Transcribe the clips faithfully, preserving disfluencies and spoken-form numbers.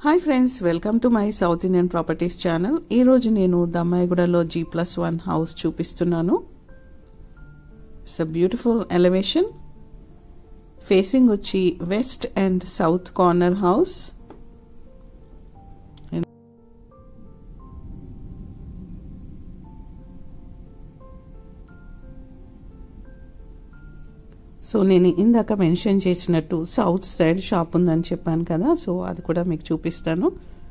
Hi friends, welcome to my south Indian properties channel. ఈరోజు నేను దమ్మాయిగూడలో జీ ప్లస్ వన్ హౌస్ చూపిస్తున్నాను. It's a beautiful elevation. Facing వచ్చి west and south corner house. So నేను ఇందాక mention చేసినట్టు south side shop ఉందని చెప్పాను కదా, సో అది కూడా మీకు చూపిస్తాను.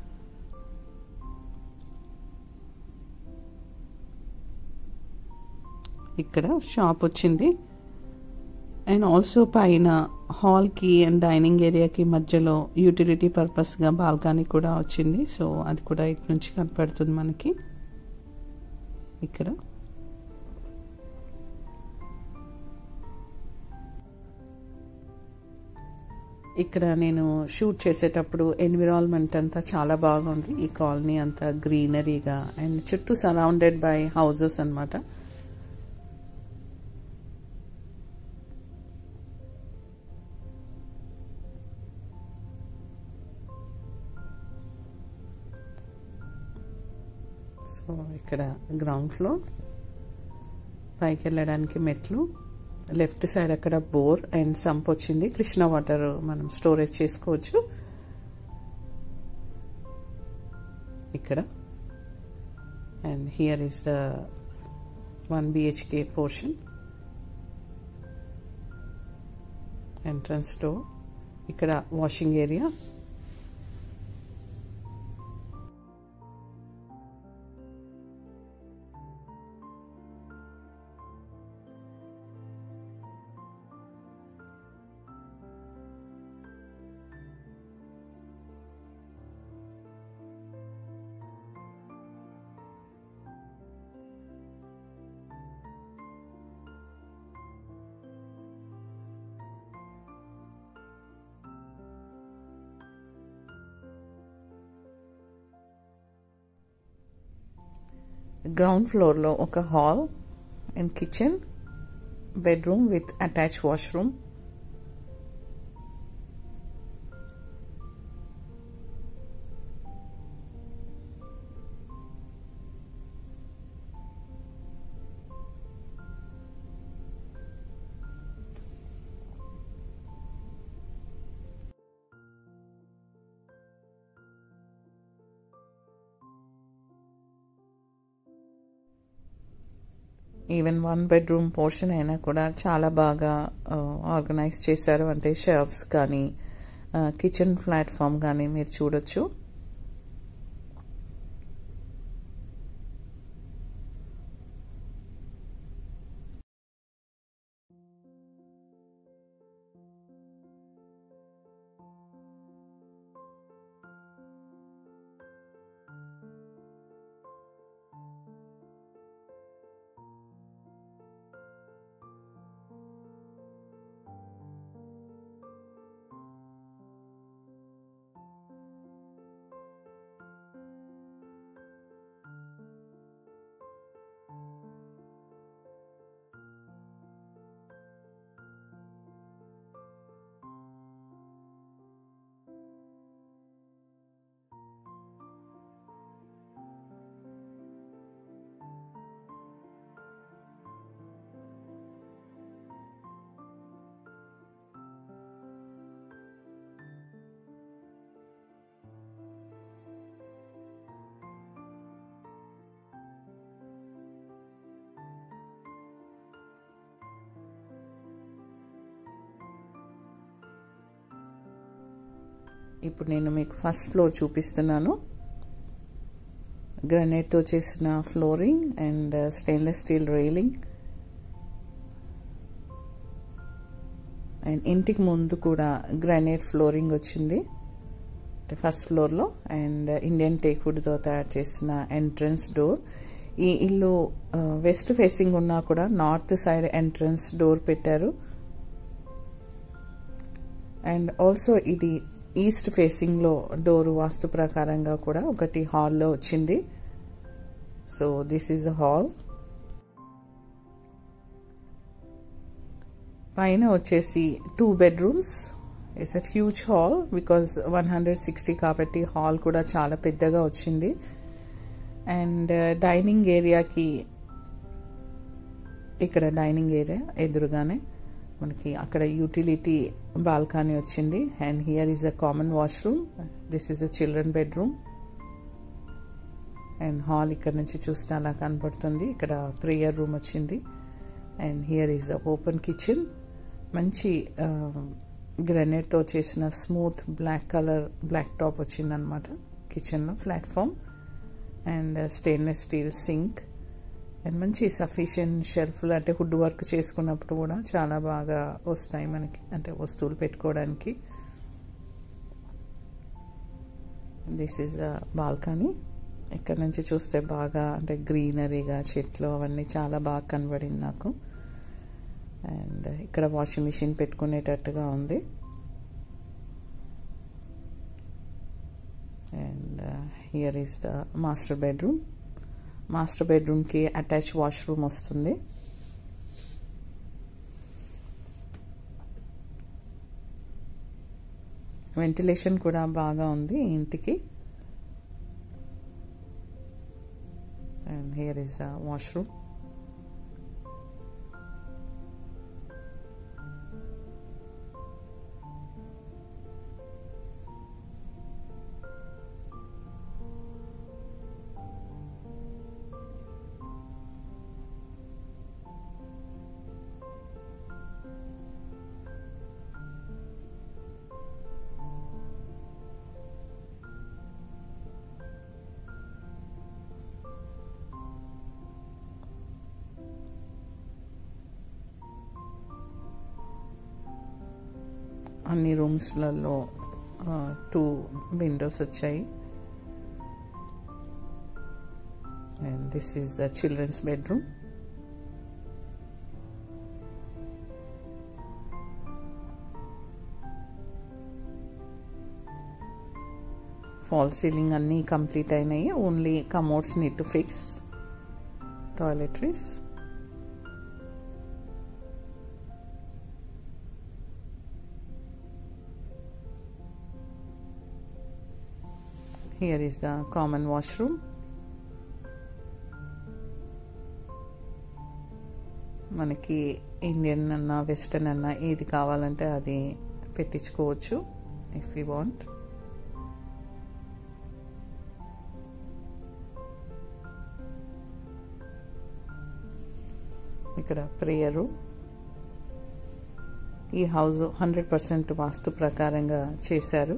ఇక్కడ షాప్ వచ్చింది అండ్ ఆల్సో పైన హాల్కి అండ్ డైనింగ్ ఏరియాకి మధ్యలో యూటిలిటీ పర్పస్గా బాల్కనీ కూడా వచ్చింది. సో అది కూడా ఇటు నుంచి కనపడుతుంది మనకి. ఇక్కడ ఇక్కడ నేను షూట్ చేసేటప్పుడు ఎన్విరాన్మెంట్ అంతా చాలా బాగుంది. ఈ కాలనీ అంతా గ్రీనరీగా అండ్ చుట్టూ సరౌండెడ్ బై హౌజెస్ అన్నమాట. సో ఇక్కడ గ్రౌండ్ ఫ్లోర్, పైకి వెళ్ళడానికి మెట్లు, లెఫ్ట్ సైడ్ అక్కడ బోర్ అండ్ సంప్ వచ్చింది. కృష్ణ వాటర్ మనం స్టోరేజ్ చేసుకోవచ్చు. ఇక్కడ and here is the one BHK portion. Entrance door, ఇక్కడ వాషింగ్ ఏరియా. గ్రౌండ్ ఫ్లోర్లో ఒక hall and kitchen, bedroom with attach washroom. Even one bedroom portion అయినా కూడా చాలా బాగా ఆర్గనైజ్ చేశారు. అంటే షెల్ఫ్స్ కానీ కిచెన్ ప్లాట్ఫామ్ కానీ మీరు చూడొచ్చు. ఇప్పుడు నేను మీకు ఫస్ట్ ఫ్లోర్ చూపిస్తున్నాను. గ్రానైట్తో చేసిన flooring and stainless steel railing and ఇంటికి ముందు కూడా గ్రానైట్ ఫ్లోరింగ్ వచ్చింది ఫస్ట్ ఫ్లోర్లో. అండ్ ఇండియన్ టేక్వుడ్తో తయారు చేసిన ఎంట్రన్స్ డోర్. ఈ ఇల్లు వెస్ట్ ఫేసింగ్ ఉన్నా కూడా నార్త్ సైడ్ ఎంట్రన్స్ డోర్ పెట్టారు. అండ్ ఆల్సో ఇది ఈస్ట్ ఫేసింగ్లో డోర్ వాస్తు ప్రకారంగా కూడా ఒకటి హాల్లో వచ్చింది. So this is a hall. పైన వచ్చేసి two bedrooms it's a huge hall because one hundred sixty కాబట్టి హాల్ కూడా చాలా పెద్దగా వచ్చింది. అండ్ డైనింగ్ ఏరియాకి ఇక్కడ డైనింగ్ ఏరియా ఎదురుగానే మనకి అక్కడ యూటిలిటీ బాల్కనీ వచ్చింది. And here is a common washroom. This is a children bedroom. And hall ఇక్కడ నుంచి చూస్తే అలా కనపడుతుంది. ఇక్కడ ప్రేయర్ రూమ్ వచ్చింది. And here is the open kitchen. మంచి గ్రానైట్తో చేసిన smooth black colour black top వచ్చిందనమాట కిచెన్లో, platform. And stainless steel sink. And మంచి సఫిషియెంట్ షెల్ఫ్లు, అంటే వుడ్ వర్క్ చేసుకున్నప్పుడు కూడా చాలా బాగా వస్తాయి మనకి, అంటే వస్తువులు పెట్టుకోవడానికి. This is a balcony. ఇక్కడ నుంచి చూస్తే బాగా అంటే గ్రీనరీగా చెట్లు అవన్నీ చాలా బాగా కనబడింది నాకు. అండ్ ఇక్కడ వాషింగ్ మిషన్ పెట్టుకునేటట్టుగా ఉంది. And here is the master bedroom. Master బెడ్రూమ్కి అటాచ్ వాష్రూమ్ వస్తుంది. వెంటిలేషన్ కూడా బాగా ఉంది ఈ ఇంటికి. And here is the washroom. అన్ని రూమ్స్లలో టూ విండోస్ వచ్చాయి. And this is the children's bedroom. Fall ceiling అన్నీ కంప్లీట్ అయినాయి. Only commodes need to fix. Toiletries. Here is the common washroom. మనకి ఇండియన్ అన్నా వెస్టర్న్ అన్నా ఏది కావాలంటే అది పెట్టించుకోవచ్చు ఇఫ్ యూ వాంట్. ఇక్కడ ప్రేయరు. ఈ హౌస్ హండ్రెడ్ పర్సెంట్ వాస్తు ప్రకారంగా చేశారు.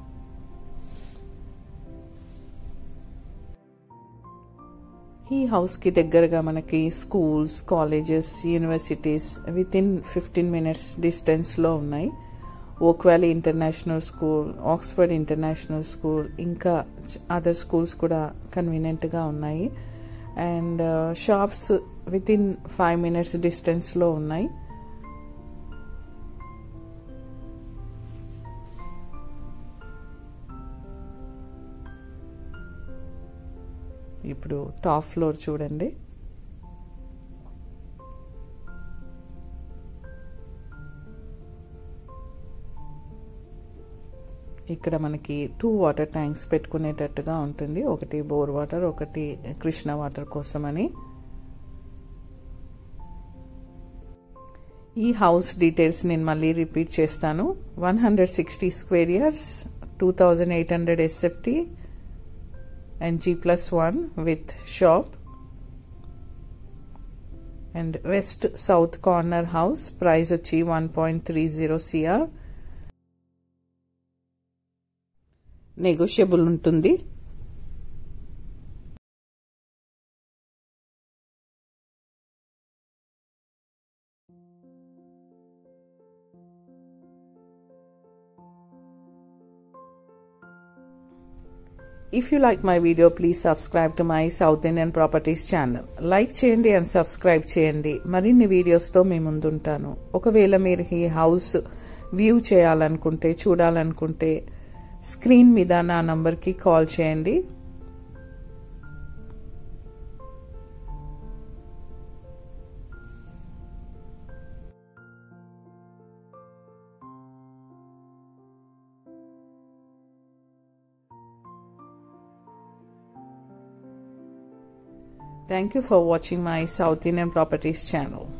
ఈ హౌస్కి దగ్గరగా మనకి schools, colleges, universities within fifteen minutes డిస్టెన్స్లో ఉన్నాయి. Oak Valley International School, Oxford international school, ఇంకా అదర్ స్కూల్స్ కూడా కన్వీనియంట్గా ఉన్నాయి. And shops within five minutes డిస్టెన్స్లో ఉన్నాయి. ఇప్పుడు టాప్ ఫ్లోర్ చూడండి. ఇక్కడ మనకి టూ వాటర్ ట్యాంక్స్ పెట్టుకునేటట్టుగా ఉంటుంది. ఒకటి బోర్ వాటర్, ఒకటి కృష్ణ వాటర్ కోసమని. ఈ హౌస్ డీటెయిల్స్ నేను మళ్ళీ రిపీట్ చేస్తాను. One hundred sixty square yards, two thousand eight hundred SFT and G plus one with shop. And west south corner house, price వచ్చి one point three zero crore. Negotiable ఉంటుంది. If you like my video, please subscribe to my South Indian Properties channel. Like చేయండి and subscribe చేయండి. మరిన్ని వీడియోస్తో మీ ముందుంటాను. ఒకవేళ మీరు ఈ హౌస్ వ్యూ చేయాలనుకుంటే, చూడాలనుకుంటే స్క్రీన్ మీద నా నంబర్కి కాల్ చేయండి. Thank you for watching my South Indian Properties channel.